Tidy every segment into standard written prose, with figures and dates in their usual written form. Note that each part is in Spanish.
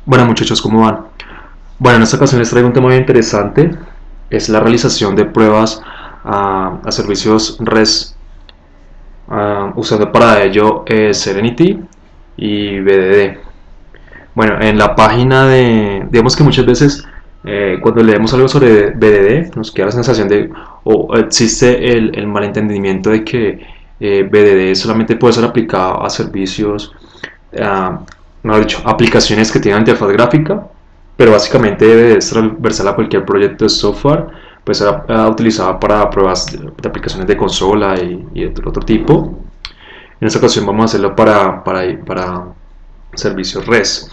Bueno muchachos, ¿cómo van? Bueno, en esta ocasión les traigo un tema muy interesante, es la realización de pruebas a servicios REST, usando para ello Serenity y BDD. Bueno, en la página digamos que muchas veces cuando leemos algo sobre BDD nos queda la sensación de, o existe el malentendimiento de que BDD solamente puede ser aplicado a servicios, uh, mejor dicho, aplicaciones que tienen interfaz gráfica, pero básicamente debe ser transversal a cualquier proyecto de software, puede ser utilizada para pruebas de aplicaciones de consola y otro tipo. En esta ocasión vamos a hacerlo para servicios REST.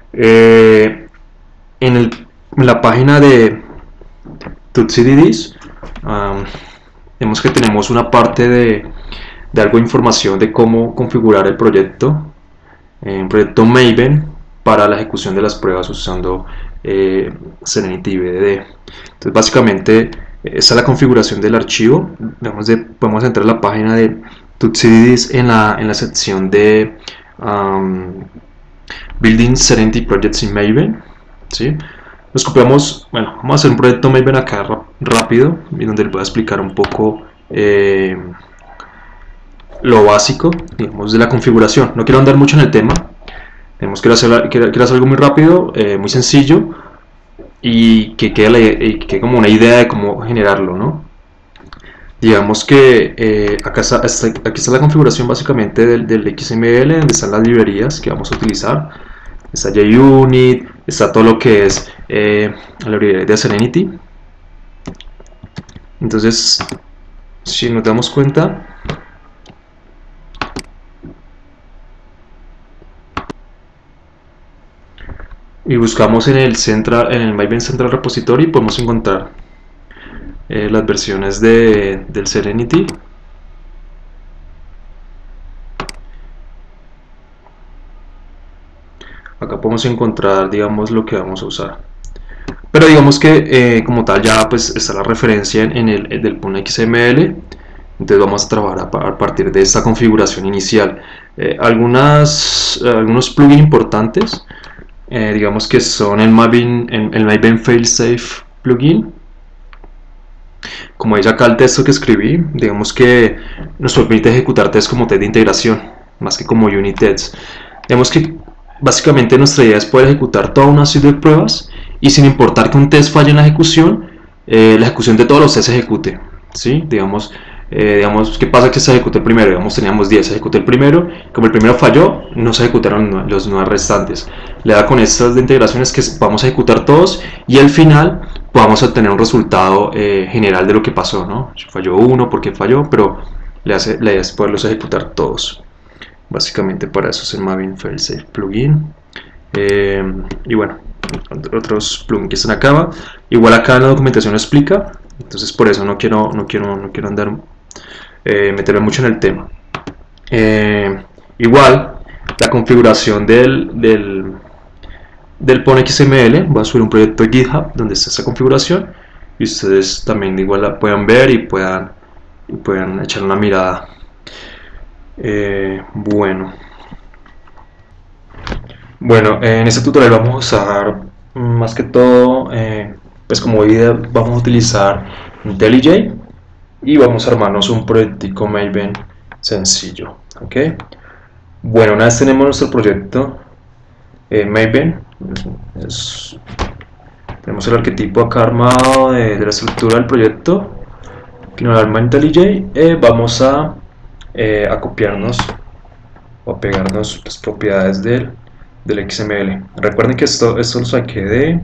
En la página de TutCDDs, vemos que tenemos una parte de algo de información de cómo configurar el proyecto, un proyecto Maven para la ejecución de las pruebas usando Serenity y BDD. Entonces básicamente esa es la configuración del archivo. Podemos entrar a la página de TutCDDs en la sección de Building Serenity Projects in Maven, ¿sí? Nos copiamos, bueno, vamos a hacer un proyecto Maven acá rápido, donde les voy a explicar un poco lo básico, digamos, de la configuración. No quiero andar mucho en el tema, quiero hacer algo muy rápido, muy sencillo, y que quede como una idea de cómo generarlo, ¿no? Digamos que aquí está la configuración básicamente del XML, donde están las librerías que vamos a utilizar. Está JUnit, está todo lo que es la librería de Serenity. Entonces, si nos damos cuenta, y buscamos en el Maven Central Repository, podemos encontrar las versiones del Serenity. Acá podemos encontrar, digamos, lo que vamos a usar. Pero digamos que como tal ya pues está la referencia en el del PUN XML. Entonces vamos a trabajar a partir de esta configuración inicial. Algunos plugins importantes, digamos que son el Maven Failsafe plugin. Como veis acá el texto que escribí, digamos que nos permite ejecutar tests como test de integración, más que como unit tests. Digamos que básicamente nuestra idea es poder ejecutar toda una serie de pruebas y sin importar que un test falle en la ejecución de todos los tests se ejecute, ¿sí? Digamos, ¿qué pasa que se ejecute el primero? Digamos, teníamos 10, se ejecutó el primero, como el primero falló, no se ejecutaron los 9 restantes. La idea con estas de integración es que vamos a ejecutar todos y al final podamos obtener un resultado general de lo que pasó, ¿no? Si falló uno, por qué falló, pero la idea es poderlos ejecutar todos. Básicamente para eso es el Maven Failsafe plugin. Y bueno, otros plugins que están acá. Igual acá en la documentación lo explica, entonces por eso no quiero andar meterme mucho en el tema. Igual la configuración del PON XML, voy a subir un proyecto de GitHub donde está esa configuración y ustedes también igual la puedan ver y puedan echar una mirada. Bueno, en este tutorial vamos a usar más que todo, pues como idea vamos a utilizar IntelliJ y vamos a armarnos un proyectico Maven sencillo, ¿ok? Bueno, una vez tenemos nuestro proyecto Maven, tenemos el arquetipo acá armado de la estructura del proyecto que nos arma IntelliJ, vamos a copiarnos o a pegarnos las propiedades del XML. Recuerden que esto lo saqué de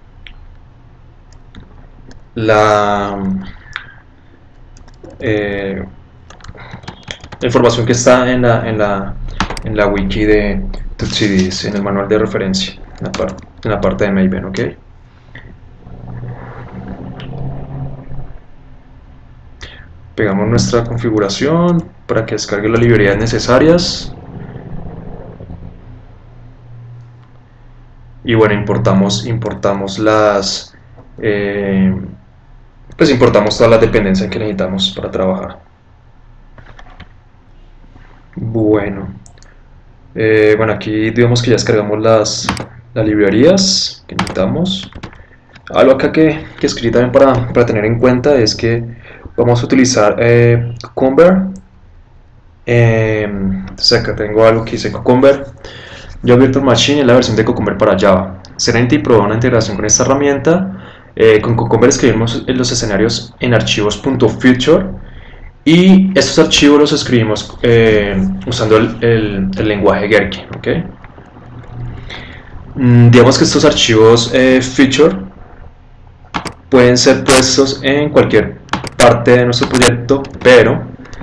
la información que está en la wiki de TutCDDs, en el manual de referencia, en la parte de Maven, ¿ok? Pegamos nuestra configuración para que descargue las librerías necesarias. Y bueno, importamos pues importamos todas las dependencias que necesitamos para trabajar. Bueno, aquí digamos que ya descargamos las las librerías que necesitamos. Algo acá que escribí también para tener en cuenta es que vamos a utilizar Cucumber. Entonces acá tengo algo que dice Cucumber. Java Virtual Machine es la versión de Cucumber para Java. Serenity provee una integración con esta herramienta. Con Cucumber escribimos los escenarios en archivos .future y estos archivos los escribimos usando el lenguaje Gherkin. ¿Okay? Digamos que estos archivos feature pueden ser puestos en cualquier parte de nuestro proyecto, pero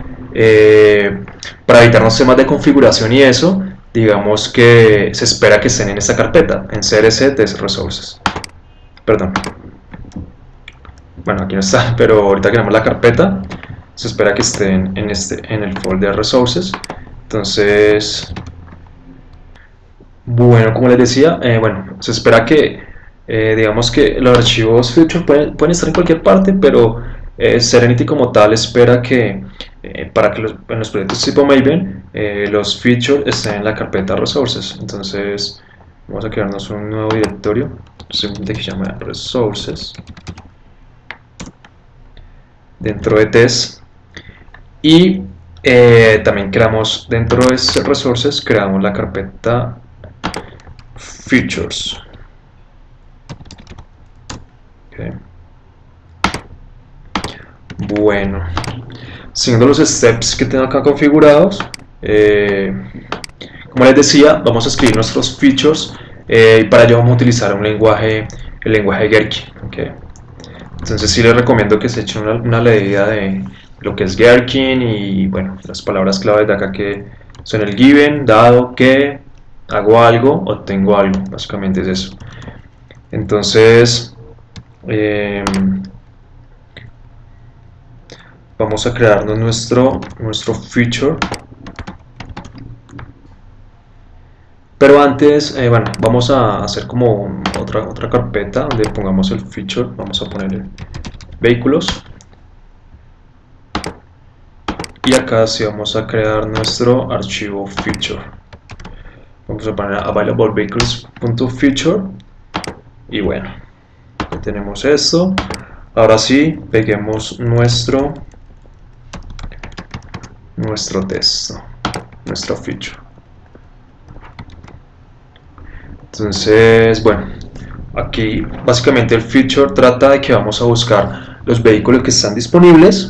para evitarnos temas de configuración y eso, digamos que se espera que estén en esta carpeta, en CRC Test Resources. Perdón. Bueno, aquí no está, pero ahorita que tenemos la carpeta, se espera que estén en el folder Resources. Entonces, bueno, como les decía, bueno, se espera que, digamos que los archivos feature pueden estar en cualquier parte, pero Serenity como tal espera que para que en los proyectos tipo Maven los features estén en la carpeta Resources. Entonces vamos a crearnos un nuevo directorio simplemente que se llama Resources dentro de test, y también creamos dentro de ese Resources, creamos la carpeta Features. Okay. Bueno, siguiendo los steps que tengo acá configurados, como les decía, vamos a escribir nuestros features y para ello vamos a utilizar el lenguaje Gherkin. Okay. Entonces sí les recomiendo que se echen una leída de lo que es Gherkin y bueno, las palabras claves de acá que son el given, dado que, hago algo, obtengo algo, básicamente es eso. Entonces vamos a crearnos nuestro feature, pero antes bueno, vamos a hacer como otra carpeta donde pongamos el feature. Vamos a poner vehículos y acá sí vamos a crear nuestro archivo feature. Vamos a poner available vehicles.feature y bueno, ya tenemos esto. Ahora sí, peguemos nuestro texto, nuestro feature. Entonces, bueno, aquí básicamente el feature trata de que vamos a buscar los vehículos que están disponibles.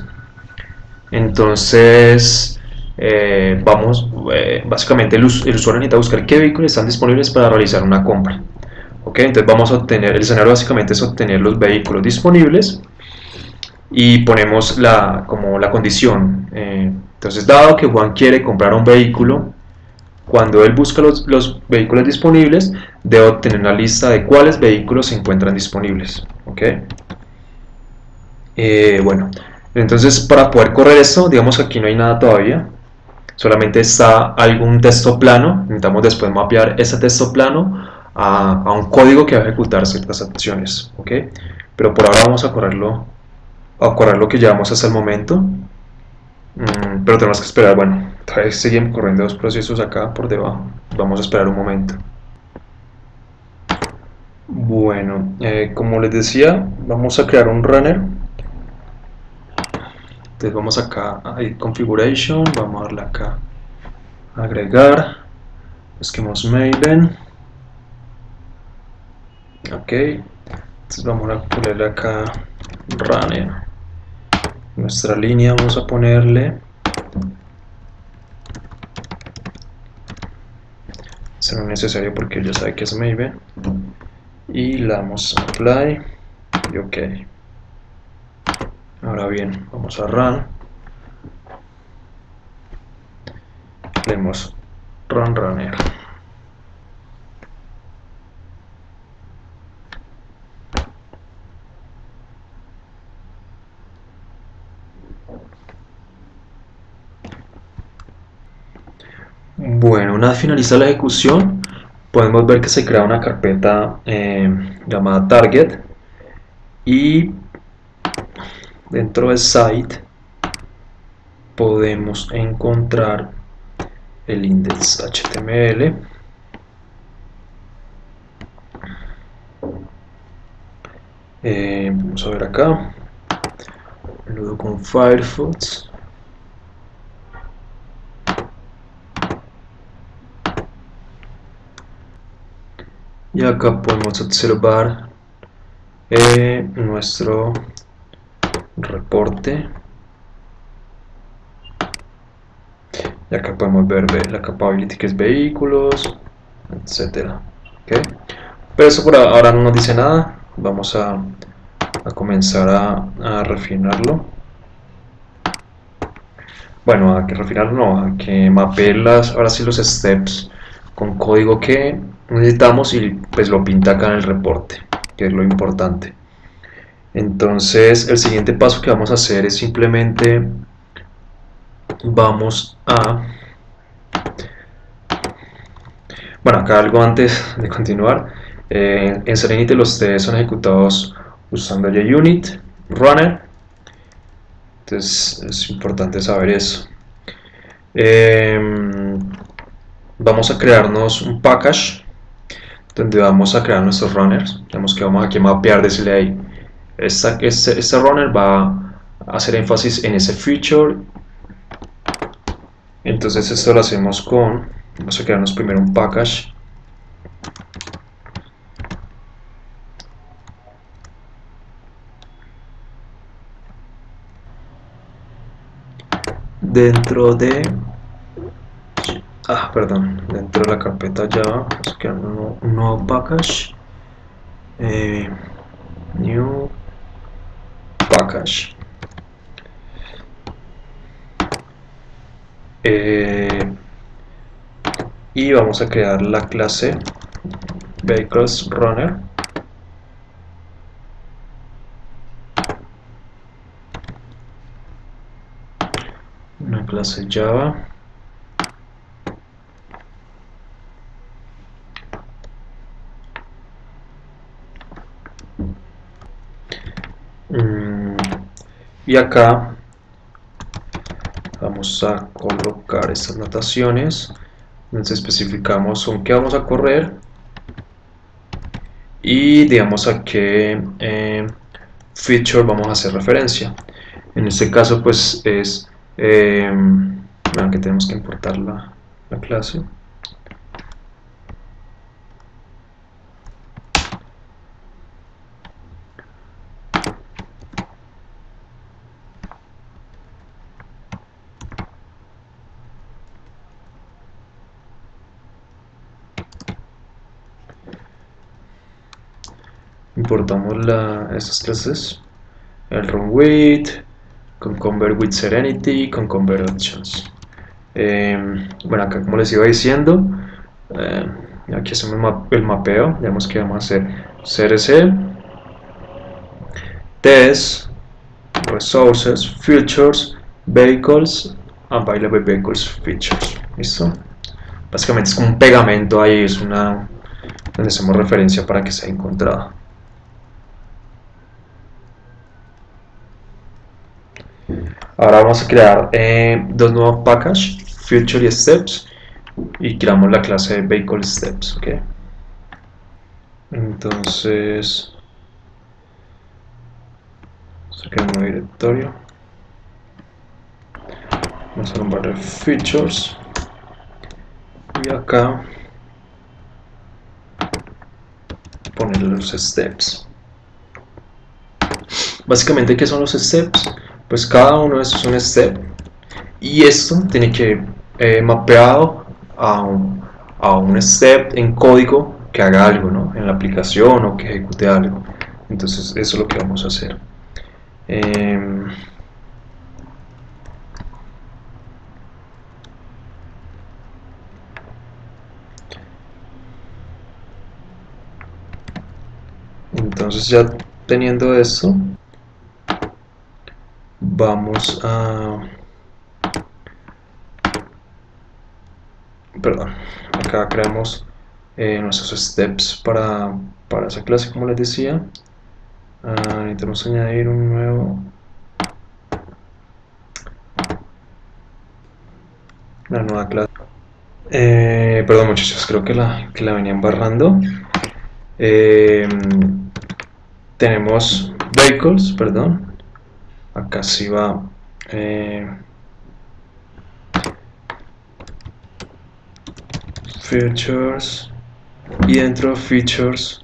Entonces, básicamente el usuario necesita buscar qué vehículos están disponibles para realizar una compra. ¿Ok? Entonces vamos a obtener, el escenario básicamente es obtener los vehículos disponibles y ponemos como la condición. Entonces, dado que Juan quiere comprar un vehículo, cuando él busca los vehículos disponibles, debe obtener una lista de cuáles vehículos se encuentran disponibles. ¿Ok? Bueno, entonces para poder correr esto, digamos que aquí no hay nada todavía, solamente está algún texto plano. Necesitamos después mapear ese texto plano a un código que va a ejecutar ciertas acciones. ¿Ok? Pero por ahora vamos a correr lo que llevamos hasta el momento. Pero tenemos que esperar. Bueno, otra vez seguimos corriendo dos procesos acá por debajo. Vamos a esperar un momento. Bueno, como les decía, vamos a crear un runner. Entonces vamos acá a Configuration, vamos a darle acá agregar, busquemos Maven. Ok, entonces vamos a ponerle acá runner. Nuestra línea vamos a ponerle, eso no es necesario porque ya sabe que es Maven, y le damos apply y ok. Ahora bien, vamos a run, le damos run runner. Bueno, una vez finaliza la ejecución, podemos ver que se crea una carpeta llamada target, y dentro de site podemos encontrar el index.html. Vamos a ver acá, luego con Firefox. Y acá podemos observar nuestro reporte. Y acá podemos ver la capability, que es vehículos, etcétera. ¿Okay? Pero eso por ahora no nos dice nada. Vamos a comenzar a refinarlo. Bueno, a que refinarlo no, a que mapee ahora sí los steps con código que necesitamos y pues lo pinta acá en el reporte, que es lo importante. Entonces el siguiente paso que vamos a hacer es simplemente vamos a... Bueno, acá algo antes de continuar. En Serenity los tests son ejecutados usando JUnit, Runner. Entonces es importante saber eso. Vamos a crearnos un package donde vamos a crear nuestros runners. Tenemos que vamos aquí a mapear, decirle ahí, este runner va a hacer énfasis en ese feature. Entonces esto lo hacemos vamos a crearnos primero un package. Dentro de dentro de la carpeta Java vamos a crear un nuevo package, new package, y vamos a crear la clase vehicles runner. Una clase Java. Y acá vamos a colocar estas notaciones. Entonces especificamos con qué vamos a correr y digamos a qué feature vamos a hacer referencia. En este caso pues es vean que tenemos que importar la clase. Importamos estas clases, el run with, con convert with serenity, con convert options. Bueno, acá como les iba diciendo, aquí hacemos el mapeo. Digamos que vamos a hacer CRC, test, resources, features, vehicles, available vehicles features. ¿Listo? Básicamente es como un pegamento ahí, es donde hacemos referencia para que sea encontrado. Ahora vamos a crear dos nuevos packages, Future y Steps, y creamos la clase de Vehicle Steps. ¿Okay? Entonces, vamos a crear un nuevo directorio. Vamos a nombrar Features, y acá ponerle los Steps. Básicamente, ¿qué son los Steps? Pues cada uno de estos es un step y esto tiene que ir mapeado a un step en código que haga algo, ¿no? En la aplicación o que ejecute algo. Entonces eso es lo que vamos a hacer. Entonces ya teniendo esto, vamos a... Perdón, acá creamos nuestros steps para esa clase, como les decía. Necesitamos añadir un nuevo... una nueva clase. Perdón muchachos, creo que la venía embarrando. tenemos vehicles, perdón, acá sí va features, y dentro de features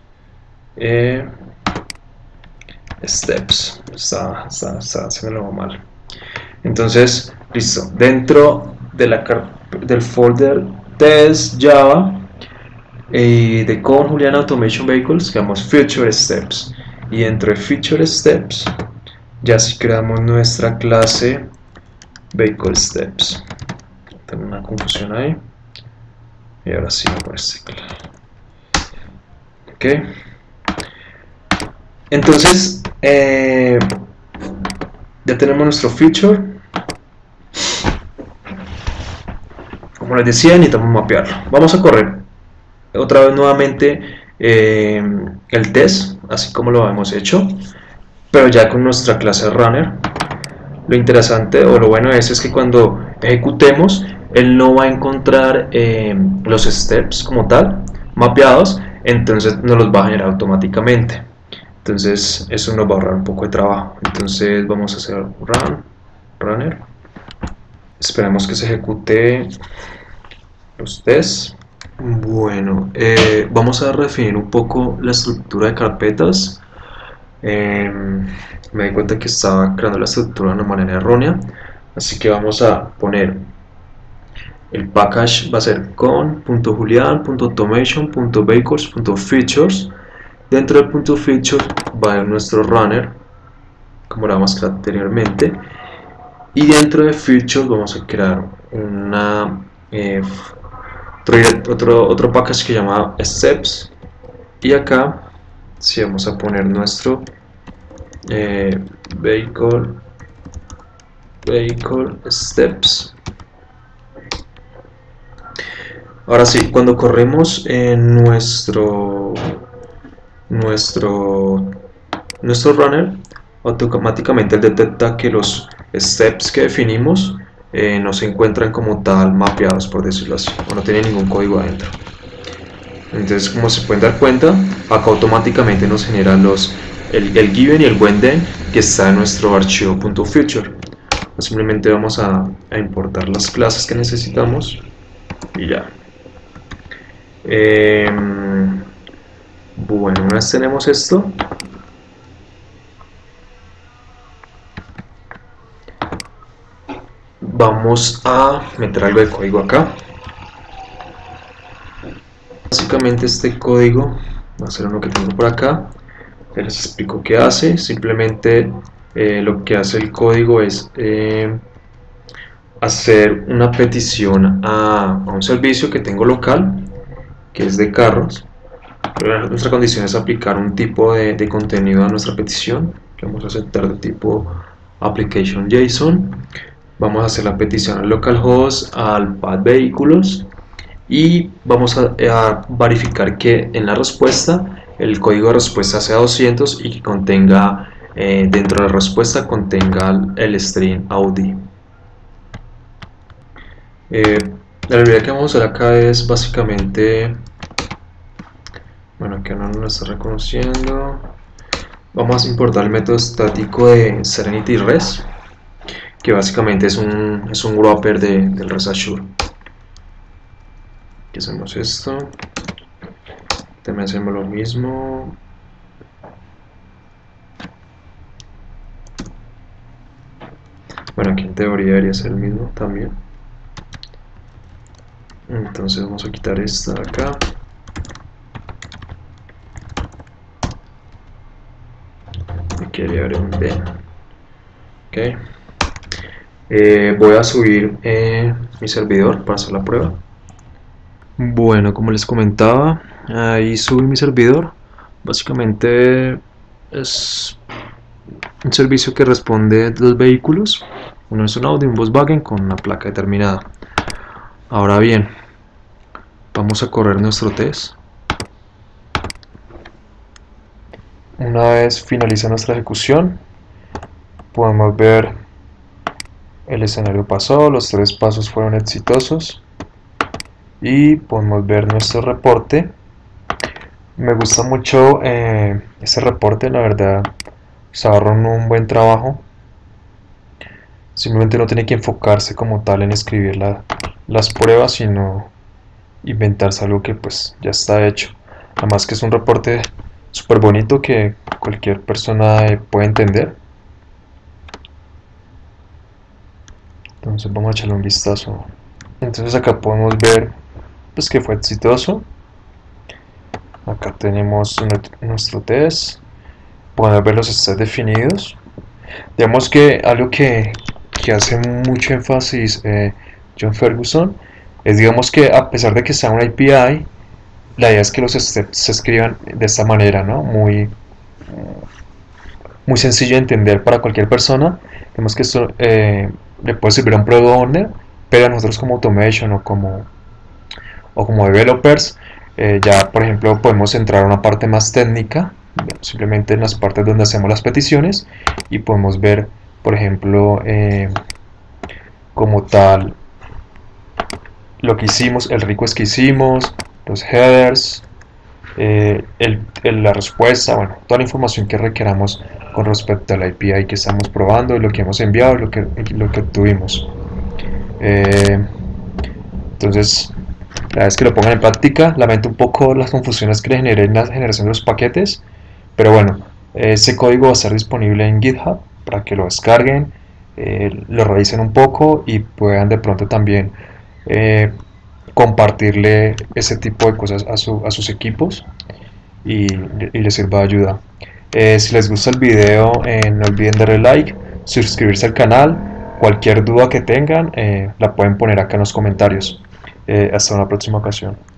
steps, se me lo va mal. Entonces, listo, dentro de del folder test Java de con Julian Automation Vehicles creamos Feature Steps, y dentro de Feature Steps ya sí creamos nuestra clase Vehicle Steps. Tengo una confusión ahí, y ahora sí me parece claro. Ok, entonces ya tenemos nuestro feature. Como les decía, necesitamos mapearlo. Vamos a correr otra vez nuevamente el test, así como lo hemos hecho, pero ya con nuestra clase runner. Lo interesante o lo bueno es que cuando ejecutemos, él no va a encontrar los steps como tal mapeados, entonces nos los va a generar automáticamente. Entonces eso nos va a ahorrar un poco de trabajo. Entonces vamos a hacer runner. Esperemos que se ejecute los tests. Bueno, vamos a definir un poco la estructura de carpetas. Me di cuenta que estaba creando la estructura de una manera errónea, así que vamos a poner el package, va a ser con.julian.automation.vehicles.features. Dentro del punto feature va a ir nuestro runner, como lo vamos a crear anteriormente, y dentro de features vamos a crear una otro package que se llama steps, y acá sí vamos a poner nuestro vehicle steps. Ahora sí, cuando corremos en nuestro runner, automáticamente él detecta que los steps que definimos no se encuentran como tal mapeados, por decirlo así, o no tienen ningún código adentro. Entonces, como se pueden dar cuenta, acá automáticamente nos generan el given y el when-then que está en nuestro archivo .feature. Simplemente vamos a importar las clases que necesitamos y ya. Bueno, una vez tenemos esto, vamos a meter algo de código acá. Básicamente este código va a ser uno que tengo por acá. Ya les explico qué hace. Simplemente lo que hace el código es hacer una petición a un servicio que tengo local, que es de carros. Pero nuestra condición es aplicar un tipo de contenido a nuestra petición, que vamos a aceptar de tipo application JSON. Vamos a hacer la petición al localhost, al path vehículos, y vamos a verificar que en la respuesta el código de respuesta sea 200 y que contenga dentro de la respuesta contenga el string Audi. La librería que vamos a usar acá es básicamente, bueno, que no nos está reconociendo. Vamos a importar el método estático de Serenity Res, que básicamente es un wrapper del Res Assure. Aquí hacemos esto, también hacemos lo mismo. Bueno, aquí en teoría debería ser el mismo también. Entonces vamos a quitar esta de acá. Aquí haría un D. Ok. Voy a subir mi servidor para hacer la prueba. Bueno, como les comentaba, ahí subí mi servidor. Básicamente es un servicio que responde de los vehículos. Uno es un Audi, un Volkswagen con una placa determinada. Ahora bien, vamos a correr nuestro test. Una vez finaliza nuestra ejecución, podemos ver el escenario pasó, los 3 pasos fueron exitosos, y podemos ver nuestro reporte Me gusta mucho este reporte, la verdad, se ahorran un buen trabajo. Simplemente no tiene que enfocarse como tal en escribir las pruebas, sino inventarse algo que pues ya está hecho. Además que es un reporte súper bonito que cualquier persona puede entender. Entonces vamos a echarle un vistazo. Entonces acá podemos ver pues que fue exitoso. Acá tenemos nuestro test. Podemos ver los stats definidos. Digamos que algo que hace mucho énfasis John Ferguson es, digamos, que a pesar de que sea una API, la idea es que los steps se escriban de esta manera, ¿no? Muy sencillo de entender para cualquier persona. Vemos que esto le puede servir a un product owner, pero a nosotros como automation o como developers, ya por ejemplo podemos entrar a una parte más técnica, simplemente en las partes donde hacemos las peticiones, y podemos ver, por ejemplo, como tal lo que hicimos, el request que hicimos, los headers, la respuesta, bueno, toda la información que requeramos con respecto a la API que estamos probando, lo que hemos enviado, lo que obtuvimos. Entonces, la vez que lo pongan en práctica, lamento un poco las confusiones que le generé en la generación de los paquetes, pero bueno, ese código va a estar disponible en GitHub para que lo descarguen, lo revisen un poco y puedan de pronto también compartirle ese tipo de cosas a sus equipos y les sirva de ayuda. Si les gusta el video, no olviden darle like, suscribirse al canal. Cualquier duda que tengan la pueden poner acá en los comentarios. Hasta una próxima ocasión.